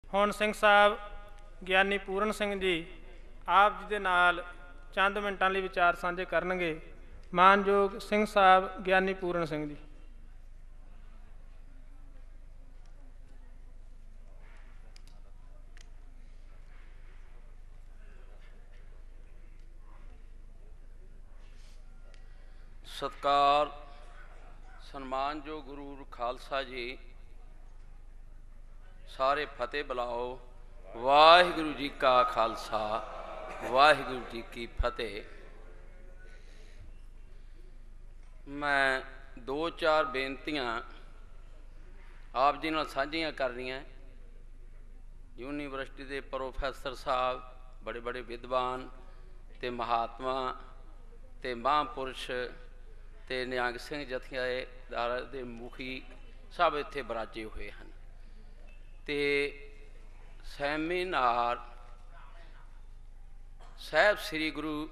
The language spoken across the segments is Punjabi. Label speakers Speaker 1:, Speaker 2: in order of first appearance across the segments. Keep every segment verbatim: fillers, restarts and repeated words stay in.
Speaker 1: ਹੁਣ ਸਿੰਘ ਸਾਹਿਬ ਗਿਆਨੀ ਪੂਰਨ ਸਿੰਘ ਜੀ ਆਪ ਜੀ ਦੇ ਨਾਲ ਚੰਦ ਮਿੰਟਾਂ ਲਈ ਵਿਚਾਰ ਸਾਂਝੇ ਕਰਨਗੇ। ਮਾਨਯੋਗ ਸਿੰਘ ਸਾਹਿਬ ਗਿਆਨੀ ਪੂਰਨ ਸਿੰਘ ਜੀ।
Speaker 2: ਸਤਿਕਾਰ ਸਨਮਾਨਯੋਗ ਗੁਰੂ ਖਾਲਸਾ ਜੀ, ਸਾਰੇ ਫਤਿਹ ਬੁਲਾਓ। ਵਾਹਿਗੁਰੂ ਜੀ ਕਾ ਖਾਲਸਾ, ਵਾਹਿਗੁਰੂ ਜੀ ਕੀ ਫਤਿਹ। ਮੈਂ ਦੋ ਚਾਰ ਬੇਨਤੀਆਂ ਆਪ ਜੀ ਨਾਲ ਸਾਂਝੀਆਂ ਕਰਨੀਆਂ। ਯੂਨੀਵਰਸਿਟੀ ਦੇ ਪ੍ਰੋਫੈਸਰ ਸਾਹਿਬ, ਬੜੇ ਬੜੇ ਵਿਦਵਾਨ ਤੇ ਮਹਾਤਮਾ ਤੇ ਮਹਾਂਪੁਰਸ਼ ਤੇ ਨਿਹੰਗ ਸਿੰਘ ਜਥੇਦਾਰ ਦੇ ਮੁਖੀ ਸਭ ਇੱਥੇ ਬਰਾਜੇ ਹੋਏ ਹਨ। ਤੇ ਸੈਮੀਨਾਰ ਸਾਹਿਬ ਸ੍ਰੀ ਗੁਰੂ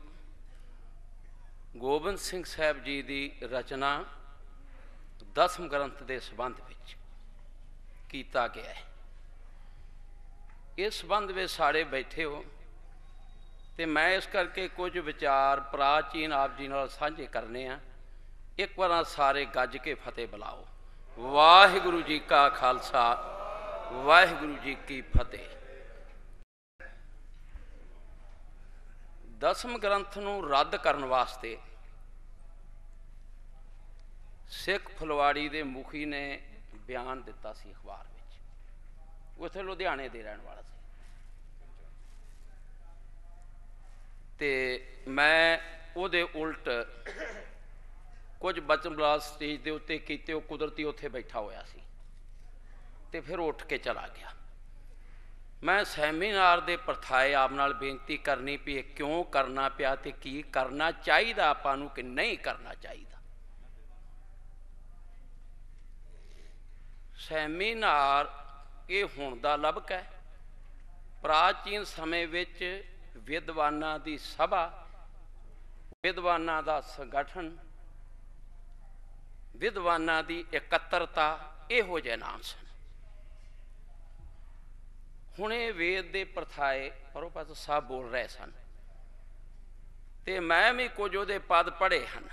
Speaker 2: ਗੋਬਿੰਦ ਸਿੰਘ ਸਾਹਿਬ ਜੀ ਦੀ ਰਚਨਾ ਦਸਮ ਗ੍ਰੰਥ ਦੇ ਸੰਬੰਧ ਵਿੱਚ ਕੀਤਾ ਗਿਆ ਹੈ। ਇਸ ਸੰਬੰਧ ਵਿੱਚ ਸਾਰੇ ਬੈਠੇ ਹੋ ਤੇ ਮੈਂ ਇਸ ਕਰਕੇ ਕੁਝ ਵਿਚਾਰ ਪ੍ਰਾਚੀਨ ਆਪ ਜੀ ਨਾਲ ਸਾਂਝੇ ਕਰਨੇ ਆ। ਇੱਕ ਵਾਰ ਸਾਰੇ ਗੱਜ ਕੇ ਫਤਿਹ ਬੁਲਾਓ। ਵਾਹਿਗੁਰੂ ਜੀ ਕਾ ਖਾਲਸਾ, ਵਾਹਿਗੁਰੂ ਜੀ ਕੀ ਫਤਿਹ। ਦਸਮ ਗ੍ਰੰਥ ਨੂੰ ਰੱਦ ਕਰਨ ਵਾਸਤੇ ਸਿੱਖ ਫੁਲਵਾੜੀ ਦੇ ਮੁਖੀ ਨੇ ਬਿਆਨ ਦਿੱਤਾ ਸੀ ਅਖਬਾਰ ਵਿੱਚ। ਉੱਥੇ ਲੁਧਿਆਣੇ ਦੇ ਰਹਿਣ ਵਾਲਾ ਸੀ ਤੇ ਮੈਂ ਉਹਦੇ ਉਲਟ ਕੁਝ ਬਚਨ ਬਲਾਸ ਸਟੇਜ ਦੇ ਉੱਤੇ ਕੀਤੇ। ਉਹ ਕੁਦਰਤੀ ਉੱਥੇ ਬੈਠਾ ਹੋਇਆ ਸੀ ਤੇ ਫਿਰ ਉੱਠ ਕੇ ਚਲਾ ਗਿਆ। ਮੈਂ ਸੈਮੀਨਾਰ ਦੇ ਪ੍ਰਥਾਏ ਆਪ ਨਾਲ ਬੇਨਤੀ ਕਰਨੀ ਵੀ ਇਹ ਕਿਉਂ ਕਰਨਾ ਪਿਆ ਤੇ ਕੀ ਕਰਨਾ ਚਾਹੀਦਾ ਆਪਾਂ ਨੂੰ ਕਿ ਨਹੀਂ ਕਰਨਾ ਚਾਹੀਦਾ। ਸੈਮੀਨਾਰ ਇਹ ਹੁਣ ਦਾ ਲਬਕ ਹੈ। ਪ੍ਰਾਚੀਨ ਸਮੇਂ ਵਿੱਚ ਵਿਦਵਾਨਾਂ ਦੀ ਸਭਾ, ਵਿਦਵਾਨਾਂ ਦਾ ਸੰਗਠਨ, ਵਿਦਵਾਨਾਂ ਦੀ ਇਕੱਤਰਤਾ, ਇਹੋ ਜਿਹੇ ਨਾਮ ਸਨ। ਹੁਣ ਇਹ ਵੇਦ ਦੇ ਪ੍ਰਥਾਏ ਪ੍ਰੋਫੈਸਰ ਸਾਹਿਬ ਬੋਲ ਰਹੇ ਸਨ ਤੇ ਮੈਂ ਵੀ ਕੁਝ ਉਹਦੇ ਪਦ ਪੜ੍ਹੇ ਹਨ।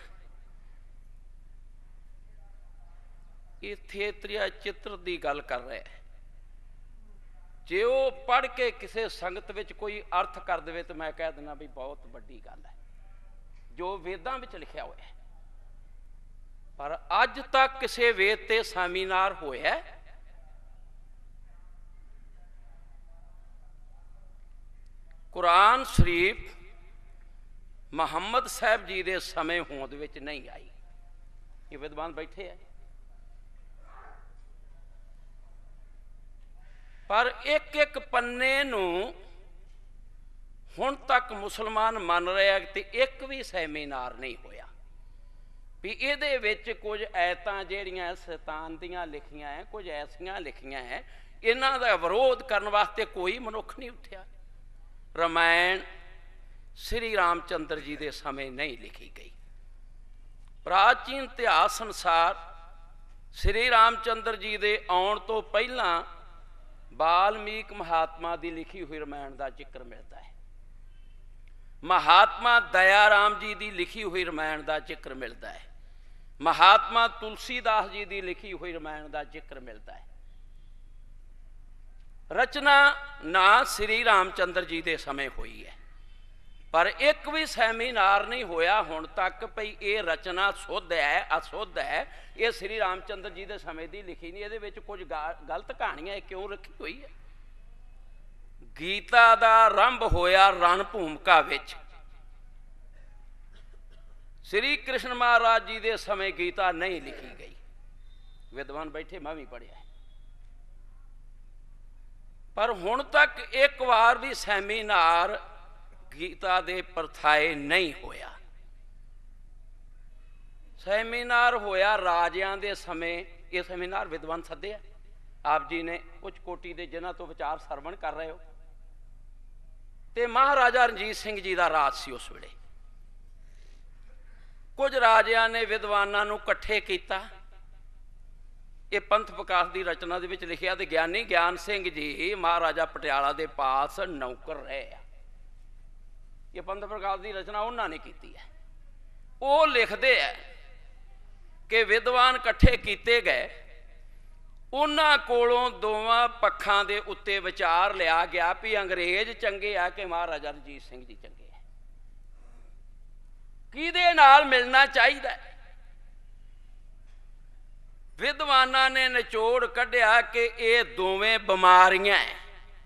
Speaker 2: ਇੱਥੇ ਤ੍ਰਿਆ ਚਿੱਤਰ ਦੀ ਗੱਲ ਕਰ ਰਿਹਾ ਹੈ। ਜੇ ਉਹ ਪੜ੍ਹ ਕੇ ਕਿਸੇ ਸੰਗਤ ਵਿੱਚ ਕੋਈ ਅਰਥ ਕਰ ਦੇਵੇ ਤਾਂ ਮੈਂ ਕਹਿ ਦਿੰਦਾ ਵੀ ਬਹੁਤ ਵੱਡੀ ਗੱਲ ਹੈ ਜੋ ਵੇਦਾਂ ਵਿੱਚ ਲਿਖਿਆ ਹੋਇਆ ਹੈ। ਪਰ ਅੱਜ ਤੱਕ ਕਿਸੇ ਵੇਦ ਤੇ ਸੈਮੀਨਾਰ ਹੋਇਆ? ਕੁਰਾਨ ਸ਼ਰੀਫ ਮੁਹੰਮਦ ਸਾਹਿਬ ਜੀ ਦੇ ਸਮੇਂ ਹੋਂਦ ਵਿੱਚ ਨਹੀਂ ਆਈ। ਇਹ ਵਿਦਵਾਨ ਬੈਠੇ ਹੈ। ਪਰ ਇੱਕ ਇੱਕ ਪੰਨੇ ਨੂੰ ਹੁਣ ਤੱਕ ਮੁਸਲਮਾਨ ਮੰਨ ਰਿਹਾ ਤੇ ਇੱਕ ਵੀ ਸੈਮੀਨਾਰ ਨਹੀਂ ਹੋਇਆ ਵੀ ਇਹਦੇ ਵਿੱਚ ਕੁਝ ਐਤਾਂ ਜਿਹੜੀਆਂ ਸ਼ੈਤਾਨ ਦੀਆਂ ਲਿਖੀਆਂ ਹੈ, ਕੁਝ ਐਸੀਆਂ ਲਿਖੀਆਂ ਹੈ, ਇਹਨਾਂ ਦਾ ਵਿਰੋਧ ਕਰਨ ਵਾਸਤੇ ਕੋਈ ਮਨੁੱਖ ਨਹੀਂ ਉੱਠਿਆ। ਰਾਮਾਇਣ ਸ੍ਰੀ ਰਾਮ ਚੰਦਰ ਜੀ ਦੇ ਸਮੇਂ ਨਹੀਂ ਲਿਖੀ ਗਈ। ਪ੍ਰਾਚੀਨ ਇਤਿਹਾਸ ਅਨੁਸਾਰ ਸ੍ਰੀ ਰਾਮ ਚੰਦਰ ਜੀ ਦੇ ਆਉਣ ਤੋਂ ਪਹਿਲਾਂ ਵਾਲਮੀਕ ਮਹਾਤਮਾ ਦੀ ਲਿਖੀ ਹੋਈ ਰਾਮਾਇਣ ਦਾ ਜ਼ਿਕਰ ਮਿਲਦਾ ਹੈ। ਮਹਾਤਮਾ ਦਇਆ ਰਾਮ ਜੀ ਦੀ ਲਿਖੀ ਹੋਈ ਰਾਮਾਇਣ ਦਾ ਜ਼ਿਕਰ ਮਿਲਦਾ ਹੈ। ਮਹਾਤਮਾ ਤੁਲਸੀਦਾਸ ਜੀ ਦੀ ਲਿਖੀ ਹੋਈ ਰਾਮਾਇਣ ਦਾ ਜ਼ਿਕਰ ਮਿਲਦਾ ਹੈ। ਰਚਨਾ ਨਾ ਸ੍ਰੀ ਰਾਮ ਚੰਦਰ ਜੀ ਦੇ ਸਮੇਂ ਹੋਈ ਹੈ, ਪਰ ਇੱਕ ਵੀ ਸੈਮੀਨਾਰ ਨਹੀਂ ਹੋਇਆ ਹੁਣ ਤੱਕ ਭਈ ਇਹ ਰਚਨਾ ਸੁੱਧ ਹੈ ਅਸੁੱਧ ਹੈ, ਇਹ ਸ੍ਰੀ ਰਾਮ ਚੰਦਰ ਜੀ ਦੇ ਸਮੇਂ ਦੀ ਲਿਖੀ ਨਹੀਂ, ਇਹਦੇ ਵਿੱਚ ਕੁਝ ਗਲਤ ਕਹਾਣੀਆਂ ਕਿਉਂ ਰੱਖੀ ਹੋਈ ਹੈ। ਗੀਤਾ ਦਾ ਆਰੰਭ ਹੋਇਆ ਰਣ ਭੂਮਿਕਾ ਵਿੱਚ। ਸ੍ਰੀ ਕ੍ਰਿਸ਼ਨ ਮਹਾਰਾਜ ਜੀ ਦੇ ਸਮੇਂ ਗੀਤਾ ਨਹੀਂ ਲਿਖੀ ਗਈ। ਵਿਦਵਾਨ ਬੈਠੇ, ਮੈਂ ਵੀ ਪੜ੍ਹਿਆ। ਪਰ ਹੁਣ ਤੱਕ ਇੱਕ ਵਾਰ ਵੀ ਸੈਮੀਨਾਰ ਗੀਤਾ ਦੇ ਪ੍ਰਥਾਏ ਨਹੀਂ ਹੋਇਆ। ਸੈਮੀਨਾਰ ਹੋਇਆ ਰਾਜਿਆਂ ਦੇ ਸਮੇਂ। ਇਹ ਸੈਮੀਨਾਰ ਵਿਦਵਾਨ ਸੱਦੇ ਆ ਆਪ ਜੀ ਨੇ, ਕੁਝ ਕੋਟੀ ਦੇ ਜਿਨ੍ਹਾਂ ਤੋਂ ਵਿਚਾਰ ਸਰਵਣ ਕਰ ਰਹੇ ਹੋ। ਤੇ ਮਹਾਰਾਜਾ ਰਣਜੀਤ ਸਿੰਘ ਜੀ ਦਾ ਰਾਜ ਸੀ ਉਸ ਵੇਲੇ। ਕੁਝ ਰਾਜਿਆਂ ਨੇ ਵਿਦਵਾਨਾਂ ਨੂੰ ਇਕੱਠੇ ਕੀਤਾ ਇਹ ਪੰਥ ਵਿਕਾਸ ਦੀ ਰਚਨਾ ਦੇ ਵਿੱਚ ਲਿਖਿਆ। ਤੇ ਗਿਆਨੀ ਗਿਆਨ ਸਿੰਘ ਜੀ ਮਹਾਰਾਜਾ ਪਟਿਆਲਾ ਦੇ ਪਾਸ ਨੌਕਰ ਰਹੇ ਆ। ਇਹ ਪੰਥ ਵਿਕਾਸ ਦੀ ਰਚਨਾ ਉਹਨਾਂ ਨੇ ਕੀਤੀ ਹੈ। ਉਹ ਲਿਖਦੇ ਆ ਕਿ ਵਿਦਵਾਨ ਇਕੱਠੇ ਕੀਤੇ ਗਏ, ਉਹਨਾਂ ਕੋਲੋਂ ਦੋਵਾਂ ਪੱਖਾਂ ਦੇ ਉੱਤੇ ਵਿਚਾਰ ਲਿਆ ਗਿਆ ਵੀ ਅੰਗਰੇਜ਼ ਚੰਗੇ ਆ ਕਿ ਮਹਾਰਾਜਾ ਰਣਜੀਤ ਸਿੰਘ ਜੀ ਚੰਗੇ ਆ, ਕਿਹਦੇ ਨਾਲ ਮਿਲਣਾ ਚਾਹੀਦਾ। ਵਿਦਵਾਨਾਂ ਨੇ ਨਿਚੋੜ ਕੱਢਿਆ ਕਿ ਇਹ ਦੋਵੇਂ ਬਿਮਾਰੀਆਂ ਹੈ।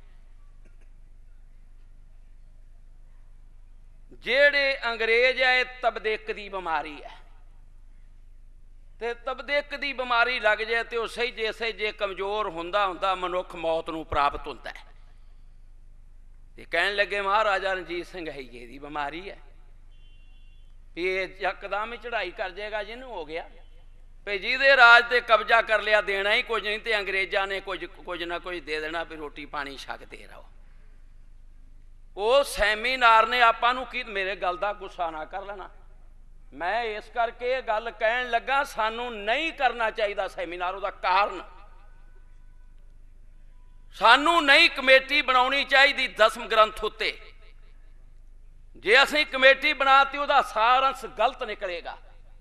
Speaker 2: ਜਿਹੜੇ ਅੰਗਰੇਜ਼ ਹੈ ਇਹ ਤਬਦਿਕ ਦੀ ਬਿਮਾਰੀ ਹੈ, ਤੇ ਤਬਦਿਕ ਦੀ ਬਿਮਾਰੀ ਲੱਗ ਜਾਏ ਤੇ ਉਹ ਸਹੀ ਜੇ ਸਹੀ ਜੇ ਕਮਜ਼ੋਰ ਹੁੰਦਾ ਹੁੰਦਾ ਮਨੁੱਖ ਮੌਤ ਨੂੰ ਪ੍ਰਾਪਤ ਹੁੰਦਾ ਹੈ। ਤੇ ਕਹਿਣ ਲੱਗੇ ਮਹਾਰਾਜਾ ਰਣਜੀਤ ਸਿੰਘ ਹੈਗੇ ਦੀ ਬਿਮਾਰੀ ਹੈ, ਵੀ ਇਹ ਯਕਦਮ ਹੀ ਚੜ੍ਹਾਈ ਕਰ ਜਾਏਗਾ ਜਿਹਨੂੰ ਹੋ ਗਿਆ, ਵੀ ਜਿਹਦੇ ਰਾਜ ਤੇ ਕਬਜ਼ਾ ਕਰ ਲਿਆ ਦੇਣਾ ਹੀ ਕੁਝ ਨਹੀਂ, ਤੇ ਅੰਗਰੇਜ਼ਾਂ ਨੇ ਕੁਝ ਕੁਝ ਨਾ ਕੁਝ ਦੇ ਦੇਣਾ ਵੀ ਰੋਟੀ ਪਾਣੀ ਛਕਦੇ ਰਹੋ। ਉਹ ਸੈਮੀਨਾਰ ਨੇ ਆਪਾਂ ਨੂੰ ਕੀ, ਮੇਰੇ ਗੱਲ ਦਾ ਗੁੱਸਾ ਨਾ ਕਰ ਲੈਣਾ, ਮੈਂ ਇਸ ਕਰਕੇ ਇਹ ਗੱਲ ਕਹਿਣ ਲੱਗਾ ਸਾਨੂੰ ਨਹੀਂ ਕਰਨਾ ਚਾਹੀਦਾ ਸੈਮੀਨਾਰ। ਉਹਦਾ ਕਾਰਨ ਸਾਨੂੰ ਨਹੀਂ ਕਮੇਟੀ ਬਣਾਉਣੀ ਚਾਹੀਦੀ ਦਸਮ ਗ੍ਰੰਥ ਉੱਤੇ। ਜੇ ਅਸੀਂ ਕਮੇਟੀ ਬਣਾਤੀ ਉਹਦਾ ਸਾਰਾਂਸ਼ ਗਲਤ ਨਿਕਲੇਗਾ,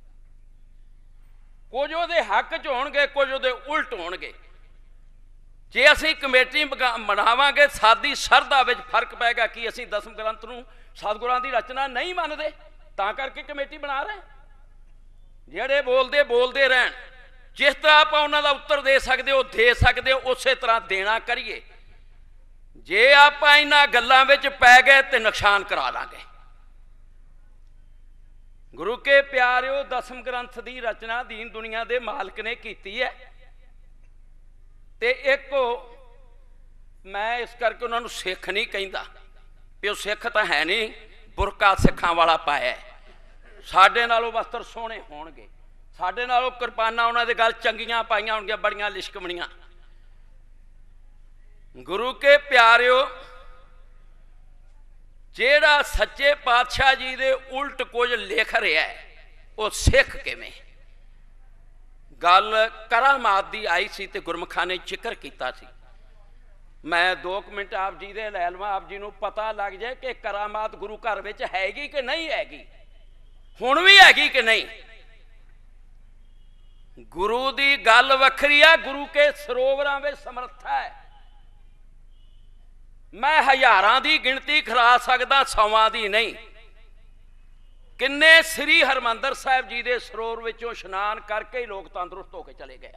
Speaker 2: ਕੁਝ ਉਹਦੇ ਹੱਕ 'ਚ ਹੋਣਗੇ, ਕੁਝ ਉਹਦੇ ਉਲਟ ਹੋਣਗੇ। ਜੇ ਅਸੀਂ ਕਮੇਟੀ ਬਣਾਵਾਂਗੇ ਸਾਡੀ ਸ਼ਰਧਾ ਵਿੱਚ ਫਰਕ ਪੈਗਾ ਕਿ ਅਸੀਂ ਦਸਮ ਗ੍ਰੰਥ ਨੂੰ ਸਤਿਗੁਰਾਂ ਦੀ ਰਚਨਾ ਨਹੀਂ ਮੰਨਦੇ, ਤਾਂ ਕਰਕੇ ਕਮੇਟੀ ਬਣਾ ਰਹੇ। ਜਿਹੜੇ ਬੋਲਦੇ ਬੋਲਦੇ ਰਹਿਣ, ਜਿਸ ਤਰ੍ਹਾਂ ਆਪਾਂ ਉਹਨਾਂ ਦਾ ਉੱਤਰ ਦੇ ਸਕਦੇ ਉਹ ਦੇ ਸਕਦੇ, ਉਸੇ ਤਰ੍ਹਾਂ ਦੇਣਾ ਕਰੀਏ। ਜੇ ਆਪਾਂ ਇਹਨਾਂ ਗੱਲਾਂ ਵਿੱਚ ਪੈ ਗਏ ਤੇ ਨੁਕਸਾਨ ਕਰਾ ਲਾਂਗੇ। ਗੁਰੂ ਕੇ ਪਿਆਰਿਓ, ਦਸਮ ਗ੍ਰੰਥ ਦੀ ਰਚਨਾ ਦੀਨ ਦੁਨੀਆ ਦੇ ਮਾਲਕ ਨੇ ਕੀਤੀ ਹੈ। ਤੇ ਇੱਕ ਮੈਂ ਇਸ ਕਰਕੇ ਉਹਨਾਂ ਨੂੰ ਸਿੱਖ ਨਹੀਂ ਕਹਿੰਦਾ, ਵੀ ਉਹ ਸਿੱਖ ਤਾਂ ਹੈ ਨਹੀਂ, ਬੁਰਕਾ ਸਿੱਖਾਂ ਵਾਲਾ ਪਾਇਆ। ਸਾਡੇ ਨਾਲੋਂ ਵਸਤਰ ਸੋਹਣੇ ਹੋਣਗੇ, ਸਾਡੇ ਨਾਲੋਂ ਕਿਰਪਾਨਾਂ ਉਹਨਾਂ ਦੇ ਗੱਲ ਚੰਗੀਆਂ ਪਾਈਆਂ ਹੋਣਗੀਆਂ, ਬੜੀਆਂ ਲਿਸ਼ਕਮਣੀਆਂ। ਗੁਰੂ ਕੇ ਪਿਆਰਿਓ, ਜਿਹੜਾ ਸੱਚੇ ਪਾਤਸ਼ਾਹ ਜੀ ਦੇ ਉਲਟ ਕੁਝ ਲਿਖ ਰਿਹਾ ਹੈ ਉਹ ਸਿੱਖ ਕਿਵੇਂ? ਗੱਲ ਕਰਾਮਾਤ ਦੀ ਆਈ ਸੀ ਤੇ ਗੁਰਮੁਖਾਂ ਨੇ ਜ਼ਿਕਰ ਕੀਤਾ ਸੀ। ਮੈਂ ਦੋ ਕੁ ਮਿੰਟ ਆਪ ਜੀ ਦੇ ਲੈ ਲਵਾਂ, ਆਪ ਜੀ ਨੂੰ ਪਤਾ ਲੱਗ ਜਾਏ ਕਿ ਕਰਾਮਾਤ ਗੁਰੂ ਘਰ ਵਿੱਚ ਹੈਗੀ ਕਿ ਨਹੀਂ ਹੈਗੀ, ਹੁਣ ਵੀ ਹੈਗੀ ਕਿ ਨਹੀਂ। ਗੁਰੂ ਦੀ ਗੱਲ ਵੱਖਰੀ ਆ, ਗੁਰੂ ਕੇ ਸਰੋਵਰਾਂ ਵਿੱਚ ਸਮਰੱਥਾ ਹੈ। ਮੈਂ ਹਜ਼ਾਰਾਂ ਦੀ ਗਿਣਤੀ ਕਰਾ ਸਕਦਾ, ਸੌਵਾਂ ਦੀ ਨਹੀਂ। ਕਿੰਨੇ ਸ੍ਰੀ ਹਰਿਮੰਦਰ ਸਾਹਿਬ ਜੀ ਦੇ ਸਰੋਵਰ ਵਿੱਚੋਂ ਇਸ਼ਨਾਨ ਕਰਕੇ ਹੀ ਲੋਕ ਤੰਦਰੁਸਤ ਹੋ ਕੇ ਚਲੇ ਗਏ।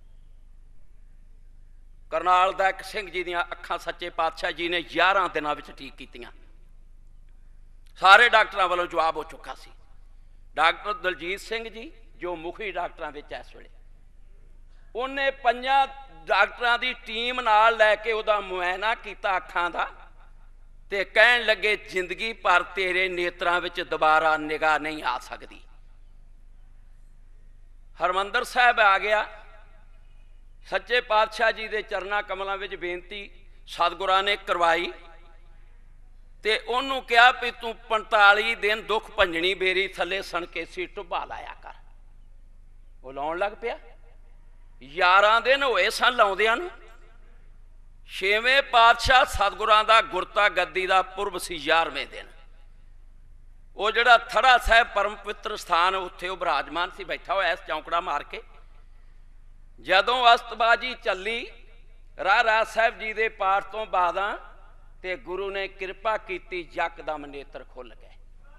Speaker 2: ਕਰਨਾਲ ਦਾਇਕ ਸਿੰਘ ਜੀ ਦੀਆਂ ਅੱਖਾਂ ਸੱਚੇ ਪਾਤਸ਼ਾਹ ਜੀ ਨੇ ਗਿਆਰਾਂ ਦਿਨਾਂ ਵਿੱਚ ਠੀਕ ਕੀਤੀਆਂ। ਸਾਰੇ ਡਾਕਟਰਾਂ ਵੱਲੋਂ ਜਵਾਬ ਹੋ ਚੁੱਕਾ ਸੀ। ਡਾਕਟਰ ਦਲਜੀਤ ਸਿੰਘ ਜੀ ਜੋ ਮੁਖੀ ਡਾਕਟਰਾਂ ਵਿੱਚ ਇਸ ਵੇਲੇ, ਉਹਨੇ ਪੰਜਾਂ ਡਾਕਟਰਾਂ ਦੀ ਟੀਮ ਨਾਲ ਲੈ ਕੇ ਉਹਦਾ ਮੁਆਇਨਾ ਕੀਤਾ ਅੱਖਾਂ ਦਾ, ਤੇ ਕਹਿਣ ਲੱਗੇ ਜ਼ਿੰਦਗੀ ਭਰ ਤੇਰੇ ਨੇਤਰਾਂ ਵਿੱਚ ਦੁਬਾਰਾ ਨਿਗਾਹ ਨਹੀਂ ਆ ਸਕਦੀ। ਹਰਿਮੰਦਰ ਸਾਹਿਬ ਆ ਗਿਆ, ਸੱਚੇ ਪਾਤਸ਼ਾਹ ਜੀ ਦੇ ਚਰਨਾਂ ਕਮਲਾਂ ਵਿੱਚ ਬੇਨਤੀ ਸਤਿਗੁਰਾਂ ਨੇ ਕਰਵਾਈ, ਤੇ ਉਹਨੂੰ ਕਿਹਾ ਵੀ ਤੂੰ ਪੰਤਾਲੀ ਦਿਨ ਦੁੱਖ ਭੰਜਣੀ ਬੇਰੀ ਥੱਲੇ ਸਣਕੇਸੀ ਟੁੱਭਾ ਲਾਇਆ ਕਰ। ਉਹ ਲਾਉਣ ਲੱਗ ਪਿਆ। ਗਿਆਰਾਂ ਦਿਨ ਹੋਏ ਸਨ ਲਾਉਂਦਿਆਂ ਨੂੰ। ਛੇਵੇਂ ਪਾਤਸ਼ਾਹ ਸਤਿਗੁਰਾਂ ਦਾ ਗੁਰਤਾ ਗੱਦੀ ਦਾ ਪੁਰਬ ਸੀ ਗਿਆਰਵੇਂ ਦਿਨ। ਉਹ ਜਿਹੜਾ ਥੜਾ ਸਾਹਿਬ ਪਰਮ ਪਵਿੱਤਰ ਸਥਾਨ, ਉੱਥੇ ਉਹ ਬਿਰਾਜਮਾਨ ਸੀ, ਬੈਠਾ ਹੋਇਆ ਇਸ ਚੌਂਕੜਾ ਮਾਰ ਕੇ। ਜਦੋਂ ਅਸਤਬਾਜੀ ਚੱਲੀ ਰਾਹ ਰਾਜ ਸਾਹਿਬ ਜੀ ਦੇ ਪਾਠ ਤੋਂ ਬਾਅਦਾਂ, ਤੇ ਗੁਰੂ ਨੇ ਕਿਰਪਾ ਕੀਤੀ, ਯਕਦਮ ਨੇਤਰ ਖੁੱਲ ਗਏ।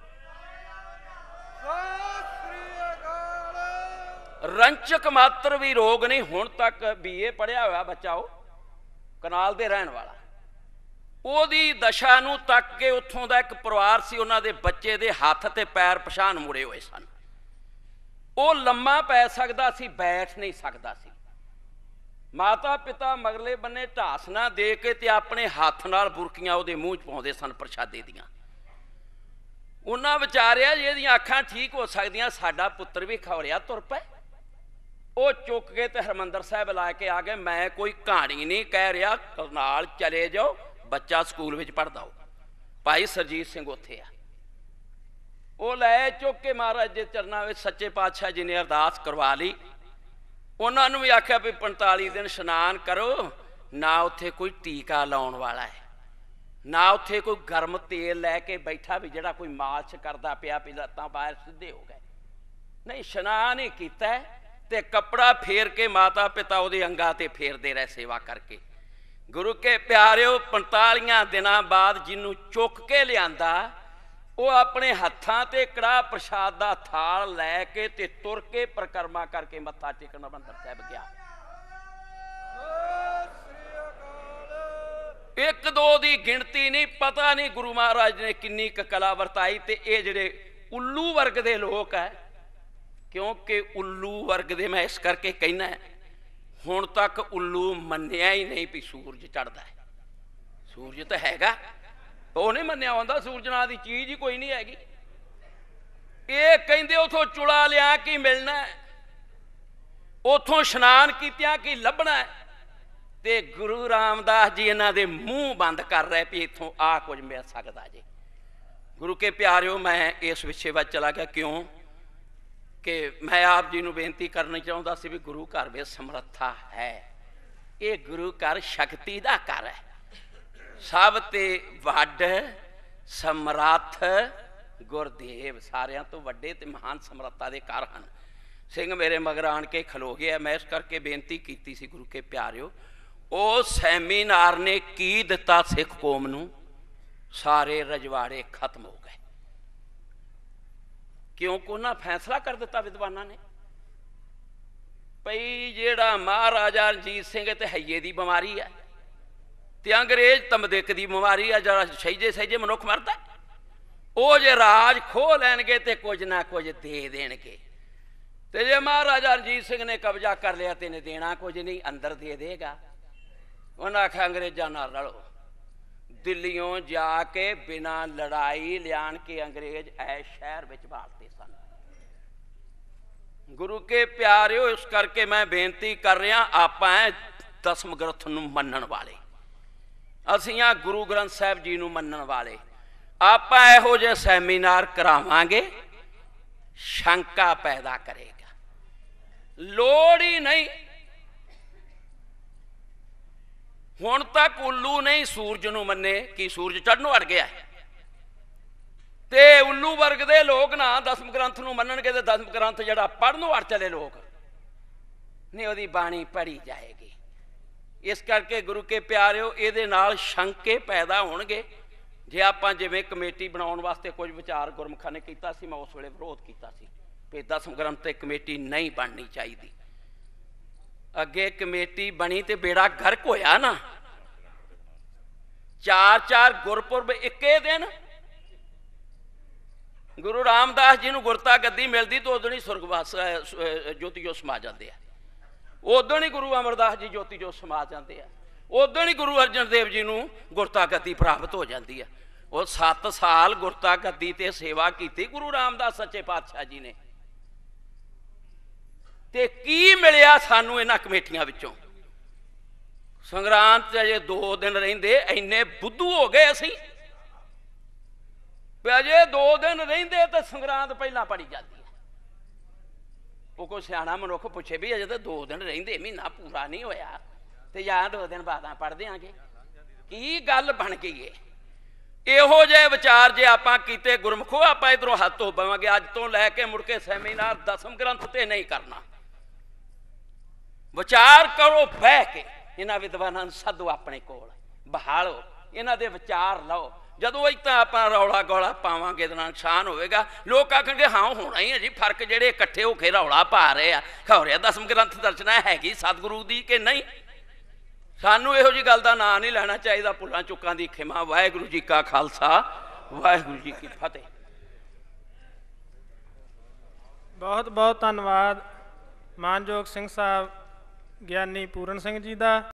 Speaker 2: ਰੰਚਕ ਮਾਤਰ ਵੀ ਰੋਗ ਨਹੀਂ। ਹੁਣ ਤੱਕ ਬੀਏ ਪੜ੍ਹਿਆ ਹੋਇਆ ਬੱਚਾ, ਉਹ ਕਨਾਲ ਦੇ ਰਹਿਣ ਵਾਲਾ, ਉਹਦੀ ਦਸ਼ਾ ਨੂੰ ਤੱਕ ਕੇ ਉੱਥੋਂ ਦਾ ਇੱਕ ਪਰਿਵਾਰ ਸੀ, ਉਹਨਾਂ ਦੇ ਬੱਚੇ ਦੇ ਹੱਥ ਤੇ ਪੈਰ ਪਛਾਣ ਮੁੜੇ ਹੋਏ ਸਨ। ਉਹ ਲੰਮਾ ਪੈ ਸਕਦਾ ਸੀ, ਬੈਠ ਨਹੀਂ ਸਕਦਾ ਸੀ। ਮਾਤਾ ਪਿਤਾ ਮਗਰਲੇ ਬੰਨੇ ਢਾਸਣਾ ਦੇ ਕੇ ਤੇ ਆਪਣੇ ਹੱਥ ਨਾਲ ਬੁਰਕੀਆਂ ਉਹਦੇ ਮੂੰਹ 'ਚ ਪਾਉਂਦੇ ਸਨ ਪ੍ਰਸ਼ਾਦੇ ਦੀਆਂ। ਉਹਨਾਂ ਵਿਚਾਰਿਆ ਜੇ ਇਹਦੀਆਂ ਅੱਖਾਂ ਠੀਕ ਹੋ ਸਕਦੀਆਂ, ਸਾਡਾ ਪੁੱਤਰ ਵੀ ਖਵਰਿਆ ਤੁਰ ਪਏ। ਉਹ ਚੁੱਕ ਕੇ ਤੇ ਹਰਿਮੰਦਰ ਸਾਹਿਬ ਲਾ ਕੇ ਆ ਗਏ। ਮੈਂ ਕੋਈ ਕਹਾਣੀ ਨਹੀਂ ਕਹਿ ਰਿਹਾ, ਕਰਨਾਲ ਚਲੇ ਜਾਓ, ਬੱਚਾ ਸਕੂਲ ਵਿੱਚ ਪੜ੍ਹਦਾ ਹੋ। ਭਾਈ ਸਰਜੀਤ ਸਿੰਘ ਉੱਥੇ ਆ। ਉਹ ਲੈ ਚੁੱਕ ਕੇ ਮਹਾਰਾਜ ਦੇ ਚਰਨਾਂ ਵਿੱਚ ਸੱਚੇ ਪਾਤਸ਼ਾਹ ਜੀ ਨੇ ਅਰਦਾਸ ਕਰਵਾ ਲਈ। ਉਹਨਾਂ ਨੂੰ ਵੀ ਆਖਿਆ ਵੀ ਪੰਤਾਲੀ ਦਿਨ ਇਸ਼ਨਾਨ ਕਰੋ, ਨਾ ਉੱਥੇ ਕੋਈ ਟੀਕਾ ਲਾਉਣ ਵਾਲਾ ਹੈ, ਨਾ ਉੱਥੇ ਕੋਈ ਗਰਮ ਤੇਲ ਲੈ ਕੇ ਬੈਠਾ ਵੀ ਜਿਹੜਾ ਕੋਈ ਮਾਲਸ਼ ਕਰਦਾ ਪਿਆ ਵੀ ਲੱਤਾਂ ਬਾਹਰ ਸਿੱਧੇ ਹੋ ਗਏ। ਨਹੀਂ, ਇਸ਼ਨਾਨ ਹੀ ਕੀਤਾ ਤੇ ਕੱਪੜਾ ਫੇਰ ਕੇ ਮਾਤਾ ਪਿਤਾ ਉਹਦੇ ਅੰਗਾਂ ਤੇ ਫੇਰਦੇ ਰਹੇ ਸੇਵਾ ਕਰਕੇ। ਗੁਰੂ ਕੇ ਪਿਆਰਿਓ, ਪੰਤਾਲੀਆਂ ਦਿਨਾਂ ਬਾਅਦ ਜਿਹਨੂੰ ਚੁੱਕ ਕੇ ਲਿਆਂਦਾ, ਉਹ ਆਪਣੇ ਹੱਥਾਂ ਤੇ ਕੜਾਹ ਪ੍ਰਸ਼ਾਦ ਦਾ ਥਾਲ ਲੈ ਕੇ ਤੇ ਤੁਰ ਕੇ ਪਰਿਕਰਮਾ ਕਰਕੇ ਮੱਥਾ ਟੇਕਣ ਹਰਿਮੰਦਰ ਸਾਹਿਬ ਗਿਆ। ਇੱਕ ਦੋ ਦੀ ਗਿਣਤੀ ਨਹੀਂ, ਪਤਾ ਨਹੀਂ ਗੁਰੂ ਮਹਾਰਾਜ ਨੇ ਕਿੰਨੀ ਕੁ ਕਲਾ ਵਰਤਾਈ। ਤੇ ਇਹ ਜਿਹੜੇ ਉੱਲੂ ਵਰਗ ਦੇ ਲੋਕ ਹੈ, ਕਿਉਂਕਿ ਉੱਲੂ ਵਰਗ ਦੇ ਮੈਂ ਇਸ ਕਰਕੇ ਕਹਿਣਾ, ਹੁਣ ਤੱਕ ਉੱਲੂ ਮੰਨਿਆ ਹੀ ਨਹੀਂ ਵੀ ਸੂਰਜ ਚੜ੍ਹਦਾ ਹੈ। ਸੂਰਜ ਤਾਂ ਹੈਗਾ, ਉਹ ਨਹੀਂ ਮੰਨਿਆ ਹੁੰਦਾ, ਸੂਰਜ ਨਾਂ ਦੀ ਚੀਜ਼ ਹੀ ਕੋਈ ਨਹੀਂ ਹੈਗੀ। ਇਹ ਕਹਿੰਦੇ ਉਥੋਂ ਚੁਲਾ ਲਿਆ ਕੀ ਮਿਲਣਾ, ਉਥੋਂ ਇਸ਼ਨਾਨ ਕੀਤਿਆਂ ਕੀ ਲੱਭਣਾ। ਤੇ ਗੁਰੂ ਰਾਮਦਾਸ ਜੀ ਇਹਨਾਂ ਦੇ ਮੂੰਹ ਬੰਦ ਕਰ ਰਹੇ ਵੀ ਇੱਥੋਂ ਆ ਕੁਝ ਮਿਲ ਸਕਦਾ ਜੀ। ਗੁਰੂ ਕੇ ਪਿਆਰਿਓ, ਮੈਂ ਇਸ ਵਿਸ਼ੇ ਵੱਲ ਚਲਾ ਗਿਆ ਕਿਉਂ ਕਿ ਮੈਂ ਆਪ ਜੀ ਨੂੰ ਬੇਨਤੀ ਕਰਨੀ ਚਾਹੁੰਦਾ ਸੀ ਵੀ ਗੁਰੂ ਘਰ ਵਿੱਚ ਸਮਰੱਥਾ ਹੈ। ਇਹ ਗੁਰੂ ਘਰ ਸ਼ਕਤੀ ਦਾ ਘਰ ਹੈ। ਸਭ ਤੇ ਵੱਡ ਸਮਰੱਥ ਗੁਰਦੇਵ ਸਾਰਿਆਂ ਤੋਂ ਵੱਡੇ ਤੇ ਮਹਾਨ ਸਮਰੱਥਾ ਦੇ ਘਰ ਹਨ। ਸਿੰਘ ਮੇਰੇ ਮਗਰ ਆਣ ਕੇ ਖਲੋ ਗਿਆ। ਮੈਂ ਇਸ ਕਰਕੇ ਬੇਨਤੀ ਕੀਤੀ ਸੀ ਗੁਰੂ ਕੇ ਪਿਆਰਿਓ, ਉਹ ਸੈਮੀਨਾਰ ਨੇ ਕੀ ਦਿੱਤਾ ਸਿੱਖ ਕੌਮ ਨੂੰ? ਸਾਰੇ ਰਜਵਾੜੇ ਖਤਮ ਹੋ ਗਏ। ਕਿਉਂਕਿ ਉਹਨਾਂ ਫੈਸਲਾ ਕਰ ਦਿੱਤਾ ਵਿਦਵਾਨਾਂ ਨੇ ਭਈ ਜਿਹੜਾ ਮਹਾਰਾਜਾ ਰਣਜੀਤ ਸਿੰਘ ਤੇ ਹਈਏ ਦੀ ਬਿਮਾਰੀ ਹੈ ਤੇ ਅੰਗਰੇਜ਼ ਤਮਦਿਕ ਦੀ ਬਿਮਾਰੀ ਆ, ਜਿਹੜਾ ਸਹਿਜੇ ਸਹਿਜੇ ਮਨੁੱਖ ਮਰਦਾ, ਉਹ ਜੇ ਰਾਜ ਖੋਹ ਲੈਣਗੇ ਤੇ ਕੁਝ ਨਾ ਕੁਝ ਦੇ ਦੇਣਗੇ। ਤੇ ਜੇ ਮਹਾਰਾਜਾ ਰਣਜੀਤ ਸਿੰਘ ਨੇ ਕਬਜ਼ਾ ਕਰ ਲਿਆ ਤੇ ਇਹਨੇ ਦੇਣਾ ਕੁਝ ਨਹੀਂ, ਅੰਦਰ ਦੇ ਦੇਗਾ। ਉਹਨਾਂ ਆਖਿਆ ਅੰਗਰੇਜ਼ਾਂ ਨਾਲ ਰਲੋ। ਦਿੱਲੀੋਂ ਜਾ ਕੇ ਬਿਨਾਂ ਲੜਾਈ ਲਿਆਣ ਕੇ ਅੰਗਰੇਜ਼ ਐ ਸ਼ਹਿਰ ਵਿੱਚ ਬਾੜਤੇ ਸਨ। ਗੁਰੂ ਕੇ ਪਿਆਰਿਓ, ਇਸ ਕਰਕੇ ਮੈਂ ਬੇਨਤੀ ਕਰ ਰਿਹਾ, ਆਪਾਂ ਦਸਮ ਗ੍ਰੰਥ ਨੂੰ ਮੰਨਣ ਵਾਲੇ, ਅਸੀਂ ਆ ਗੁਰੂ ਗ੍ਰੰਥ ਸਾਹਿਬ ਜੀ ਨੂੰ ਮੰਨਣ ਵਾਲੇ। ਆਪਾਂ ਇਹੋ ਜਿਹੇ ਸੈਮੀਨਾਰ ਕਰਾਵਾਂਗੇ, ਸ਼ੰਕਾ ਪੈਦਾ ਕਰੇਗਾ, ਲੋੜ ਹੀ ਨਹੀਂ। ਹੁਣ ਤੱਕ ਉੱਲੂ ਨਹੀਂ ਸੂਰਜ ਨੂੰ ਮੰਨੇ ਕਿ ਸੂਰਜ ਚੜ੍ਹਨੋਂ ਅੜ ਗਿਆ, ਤੇ ਉੱਲੂ ਵਰਗ ਦੇ ਲੋਕ ਨਾ ਦਸਮ ਗ੍ਰੰਥ ਨੂੰ ਮੰਨਣਗੇ ਤੇ ਦਸਮ ਗ੍ਰੰਥ ਜਿਹੜਾ ਪੜ੍ਹਨੋਂ ਅੜ ਚਲੇ ਲੋਕ ਨਹੀਂ, ਉਹਦੀ ਬਾਣੀ ਪੜ੍ਹੀ ਜਾਏਗੀ। ਇਸ ਕਰਕੇ ਗੁਰੂ ਕੇ ਪਿਆਰਿਓ, ਇਹਦੇ ਨਾਲ ਸ਼ੰਕੇ ਪੈਦਾ ਹੋਣਗੇ। ਜੇ ਆਪਾਂ ਜਿਵੇਂ ਕਮੇਟੀ ਬਣਾਉਣ ਵਾਸਤੇ ਕੁਝ ਵਿਚਾਰ ਗੁਰਮੁਖਾਂ ਨੇ ਕੀਤਾ ਸੀ, ਮੈਂ ਉਸ ਵੇਲੇ ਵਿਰੋਧ ਕੀਤਾ ਸੀ ਕਿ ਦਸਮ ਗ੍ਰੰਥ ਤੇ ਕਮੇਟੀ ਨਹੀਂ ਬਣਨੀ ਚਾਹੀਦੀ। ਅੱਗੇ ਕਮੇਟੀ ਬਣੀ ਤੇ ਬੇੜਾ ਗਰਕ ਹੋਇਆ ਨਾ। ਚਾਰ ਚਾਰ ਗੁਰਪੁਰਬ ਇੱਕੇ ਦਿਨ। ਗੁਰੂ ਰਾਮਦਾਸ ਜੀ ਨੂੰ ਗੁਰਤਾ ਗੱਦੀ ਮਿਲਦੀ ਤਾਂ ਉਦੋਂ ਹੀ ਸੁਰਗਵਾਸ ਜੋਤੀ ਜੋਤ ਸਮਾ ਜਾਂਦੇ ਆ, ਉਦੋਂ ਹੀ ਗੁਰੂ ਅਮਰਦਾਸ ਜੀ ਜੋਤੀ ਜੋਤ ਸਮਾ ਜਾਂਦੇ ਆ, ਉਦੋਂ ਹੀ ਗੁਰੂ ਅਰਜਨ ਦੇਵ ਜੀ ਨੂੰ ਗੁਰਤਾ ਗੱਦੀ ਪ੍ਰਾਪਤ ਹੋ ਜਾਂਦੀ ਆ। ਉਹ ਸੱਤ ਸਾਲ ਗੁਰਤਾ ਗੱਦੀ ਤੇ ਸੇਵਾ ਕੀਤੀ ਗੁਰੂ ਰਾਮਦਾਸ ਸੱਚੇ ਪਾਤਸ਼ਾਹ ਜੀ ਨੇ। ਤੇ ਕੀ ਮਿਲਿਆ ਸਾਨੂੰ ਇਹਨਾਂ ਕਮੇਟੀਆਂ ਵਿੱਚੋਂ? ਸੰਗਰਾਂਦ 'ਚ ਅਜੇ ਦੋ ਦਿਨ ਰਹਿੰਦੇ, ਇੰਨੇ ਬੁੱਧੂ ਹੋ ਗਏ ਅਸੀਂ ਵੀ ਅਜੇ ਦੋ ਦਿਨ ਰਹਿੰਦੇ ਤੇ ਸੰਗਰਾਂਦ ਪਹਿਲਾਂ ਪੜੀ ਜਾਂਦੀ ਹੈ। ਉਹ ਕੋਈ ਸਿਆਣਾ ਮਨੁੱਖ ਪੁੱਛੇ ਵੀ ਅਜੇ ਤਾਂ ਦੋ ਦਿਨ ਰਹਿੰਦੇ, ਮਹੀਨਾ ਪੂਰਾ ਨਹੀਂ ਹੋਇਆ ਤੇ ਜਾਂ ਦੋ ਦਿਨ ਬਾਅਦਾਂ ਪੜ੍ਹ ਦਿਆਂਗੇ, ਕੀ ਗੱਲ ਬਣ ਗਈ ਏ? ਇਹੋ ਜਿਹੇ ਵਿਚਾਰ ਜੇ ਆਪਾਂ ਕੀਤੇ ਗੁਰਮੁਖੋ, ਆਪਾਂ ਇੱਧਰੋਂ ਹੱਥ ਧੋ ਪਵਾਂਗੇ। ਅੱਜ ਤੋਂ ਲੈ ਕੇ ਮੁੜ ਕੇ ਸੈਮੀਨਾਰ ਦਸਮ ਗ੍ਰੰਥ ਤੇ ਨਹੀਂ ਕਰਨਾ। ਵਿਚਾਰ ਕਰੋ ਬਹਿ ਕੇ, ਇਹਨਾਂ ਵਿਦਵਾਨਾਂ ਨੂੰ ਸੱਦੋ ਆਪਣੇ ਕੋਲ, ਬਹਾਲੋ, ਇਹਨਾਂ ਦੇ ਵਿਚਾਰ ਲਓ। ਜਦੋਂ ਇੱਦਾਂ ਆਪਾਂ ਰੌਲਾ ਗੌਲਾ ਪਾਵਾਂਗੇ, ਇਹਦੇ ਨਾਲ ਨੁਕਸਾਨ ਹੋਵੇਗਾ। ਲੋਕ ਆਖਣਗੇ ਹਾਂ ਹੋਣਾ ਹੀ ਹੈ ਜੀ, ਫਰਕ ਜਿਹੜੇ ਇਕੱਠੇ ਹੋ ਕੇ ਰੌਲਾ ਪਾ ਰਹੇ ਆ, ਖੌਰਿਆ ਦਸਮ ਗ੍ਰੰਥ ਦਰਸ਼ਨਾ ਹੈਗੀ ਸਤਿਗੁਰੂ ਦੀ ਕਿ ਨਹੀਂ। ਸਾਨੂੰ ਇਹੋ ਜਿਹੀ ਗੱਲ ਦਾ ਨਾਂ ਨਹੀਂ ਲੈਣਾ ਚਾਹੀਦਾ। ਭੁੱਲਾਂ ਚੁੱਕਾਂ ਦੀ ਖਿਮਾ। ਵਾਹਿਗੁਰੂ ਜੀ ਕਾ ਖਾਲਸਾ, ਵਾਹਿਗੁਰੂ ਜੀ ਕੀ ਫਤਿਹ।
Speaker 1: ਬਹੁਤ ਬਹੁਤ ਧੰਨਵਾਦ ਮਾਨਯੋਗ ਸਿੰਘ ਸਾਹਿਬ ਗਿਆਨੀ ਪੂਰਨ ਸਿੰਘ ਜੀ ਦਾ।